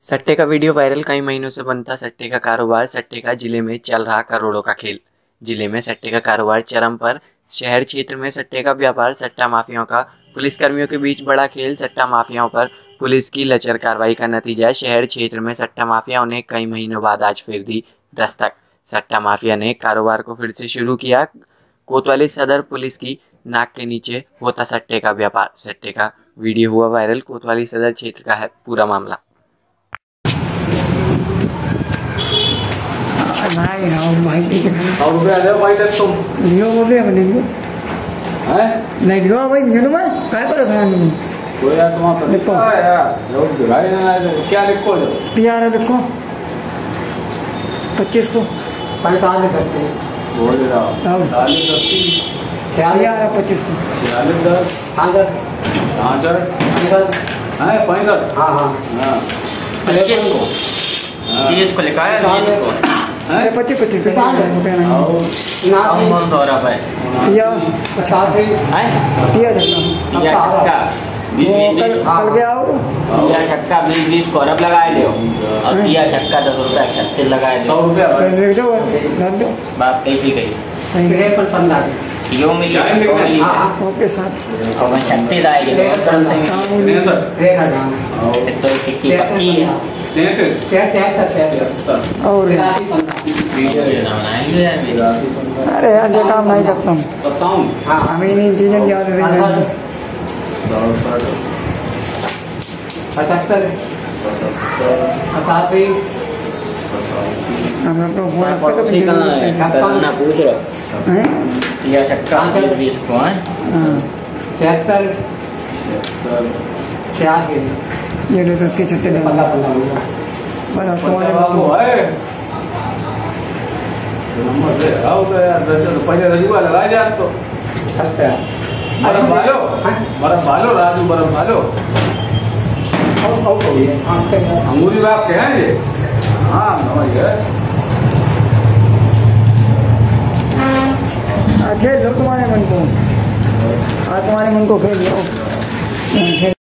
सट्टे का video viral. कई महीनों से बनता सट्टे का कारोबार। सट्टे का जिले में चल रहा करोड़ों का खेल। जिले में सट्टे का कारोबार चरम पर। शहर क्षेत्र में सट्टे का व्यापार। सट्टा माफियाओं का पुलिसकर्मियों के बीच बड़ा खेल। सट्टा माफियाओं पर पुलिस की लचर कार्रवाई का नतीजा। शहर क्षेत्र में सट्टा माफियाओं ने कई महीनों बाद आज फिर दी दस्तक। सट्टा माफिया ने कारोबार को फिर से शुरू किया। कोतवाली सदर पुलिस की नाक के नीचे होता सट्टे का व्यापार। सट्टे का वीडियो हुआ वायरल। कोतवाली सदर क्षेत्र का है पूरा मामला। नहीं ना भाई लियो बोले अपने लिए नहीं लियो भाई मेनू में काय परेशान हूं तो यार तुम लिखो यार लोग दिखाई ना आए तो क्या लिखो यार लिखो 25 को पैंतालीस करते बोल रहा हूं 40 करती यार 25 को 40 10 5 है 5 हां हां 25 को 30 को लिखा है 20 को है 25 को ना कौन हो रहा भाई या 50 है पिया छक्का या छक्का कल गया हो या छक्का 20 को अरब लगाए ले और पिया छक्का 10 रुपए 36 लगाए ले 100 रुपए लिख दो रख दो बात कैसी गई सही पर 15 यो मिली ओके साहब और मैं 36 आएगी तो नहीं सर तो की पक्की है और वीडियो बनाएंगे अरे यार ये काम नहीं करता हूँ हमें इन चीज़ें याद रही 75 हम अपना फोन रखते तो नहीं ना पूछ रहा हैं या छक्का 20 को है हाँ 76 ये लो तो उसके छत्ते में बड़ा तुम्हारे बाबू है नंबर दे आओ तो यार पहले रजुआ लगा जा तो बर्फ भालो राजू बर्फ भालो अंगूरी बाप के हैं ये हाँ समझ गए खेल लो तुम्हारे मन को तुम्हारे मन को खेल लो